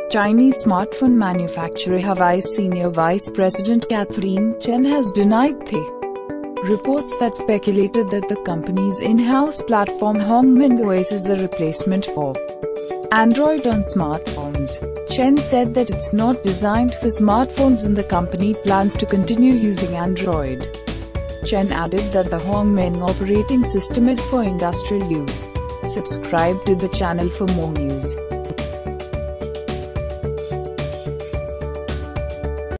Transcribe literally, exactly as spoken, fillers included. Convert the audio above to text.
Chinese smartphone manufacturer Huawei's senior vice president Catherine Chen has denied the reports that speculated that the company's in-house platform Hongmeng O S is a replacement for Android on smartphones. Chen said that it's not designed for smartphones and the company plans to continue using Android. Chen added that the Hongmeng operating system is for industrial use. Subscribe to the channel for more news.